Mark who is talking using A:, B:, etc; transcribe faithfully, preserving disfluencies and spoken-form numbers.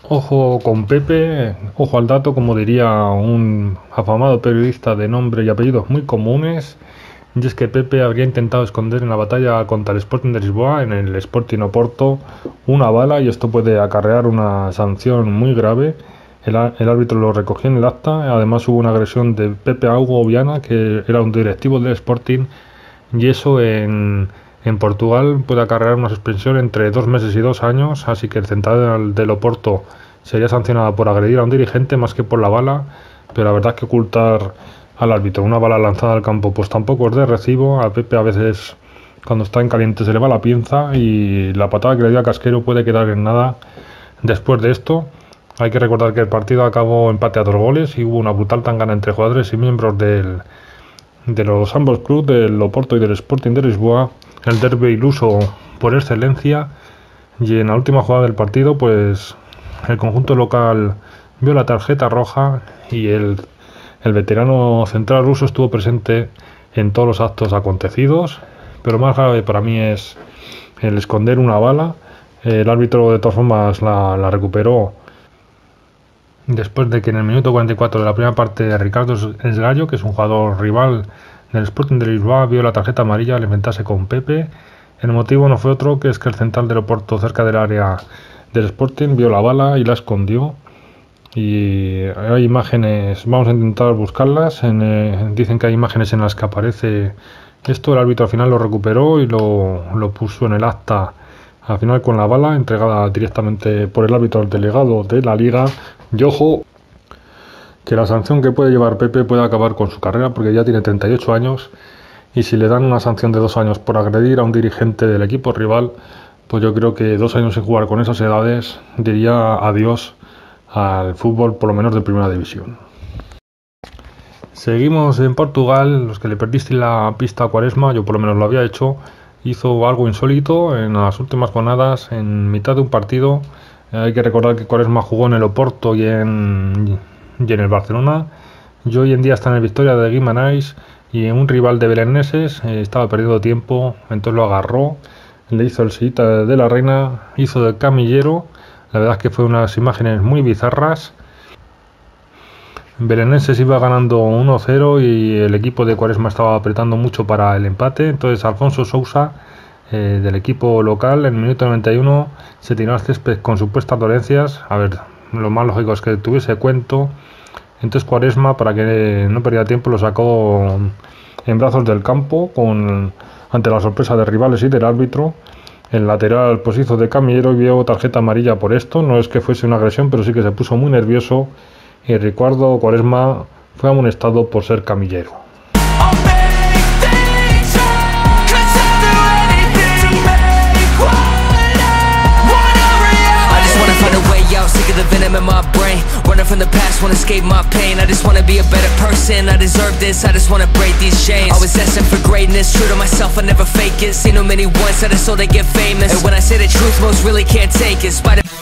A: Ojo con Pepe, ojo al dato, como diría un afamado periodista de nombre y apellidos muy comunes, y es que Pepe habría intentado esconder en la batalla contra el Sporting de Lisboa, en el Sporting Oporto, una bala, y esto puede acarrear una sanción muy grave. El, el árbitro lo recogió en el acta. Además hubo una agresión de Pepe a Hugo Viana, que era un directivo del Sporting, y eso en... En Portugal puede acarrear una suspensión entre dos meses y dos años, así que el central del Oporto sería sancionado por agredir a un dirigente más que por la bala, pero la verdad es que ocultar al árbitro una bala lanzada al campo pues tampoco es de recibo. A Pepe a veces cuando está en caliente se le va la pinza y la patada que le dio a Casquero puede quedar en nada. Después de esto hay que recordar que el partido acabó empate a dos goles y hubo una brutal tangana entre jugadores y miembros del, de los ambos clubes, del Oporto y del Sporting de Lisboa, el derbi iluso por excelencia. Y en la última jugada del partido pues el conjunto local vio la tarjeta roja y el, el veterano central ruso estuvo presente en todos los actos acontecidos, pero más grave para mí es el esconder una bala. El árbitro de todas formas la, la recuperó después de que en el minuto cuarenta y cuatro de la primera parte Ricardo Esgallo, que es un jugador rival del Sporting de Lisboa, vio la tarjeta amarilla al enfrentarse con Pepe. El motivo no fue otro que es que el central del Oporto, cerca del área del Sporting, vio la bala y la escondió. Y hay imágenes, vamos a intentar buscarlas, en, eh, dicen que hay imágenes en las que aparece esto. El árbitro al final lo recuperó y lo, lo puso en el acta al final con la bala entregada directamente por el árbitro al delegado de la liga. Y ojo que la sanción que puede llevar Pepe puede acabar con su carrera, porque ya tiene treinta y ocho años, y si le dan una sanción de dos años por agredir a un dirigente del equipo rival, pues yo creo que dos años sin jugar con esas edades diría adiós al fútbol, por lo menos de primera división. Seguimos en Portugal. Los que le perdisteis la pista a Quaresma, yo por lo menos lo había hecho, hizo algo insólito en las últimas jornadas, en mitad de un partido. Hay que recordar que Quaresma jugó en el Oporto y en, y en el Barcelona, y hoy en día está en el Victoria de Guimarães, y en un rival de beleneses eh, estaba perdiendo tiempo, entonces lo agarró, le hizo el sillita de la reina, hizo de camillero. La verdad es que fue unas imágenes muy bizarras. Belenenses iba ganando uno cero y el equipo de Quaresma estaba apretando mucho para el empate. Entonces Alfonso Sousa, eh, del equipo local, en el minuto noventa y uno se tiró al césped con supuestas dolencias. A ver, lo más lógico es que tuviese cuento. Entonces Quaresma, para que no perdiera tiempo, lo sacó en brazos del campo con, ante la sorpresa de rivales y del árbitro. El lateral pues hizo de camillero y vio tarjeta amarilla por esto. No es que fuese una agresión, pero sí que se puso muy nervioso, y Ricardo Quaresma fue amonestado por ser camillero.
B: Sick of the venom in my brain, running from the past, wanna escape my pain. I just wanna be a better person, I deserve this, I just wanna break these chains. Always destined for greatness, true to myself, I never fake it. Seen too many once, I just so they get famous. And when I say the truth, most really can't take it. Spider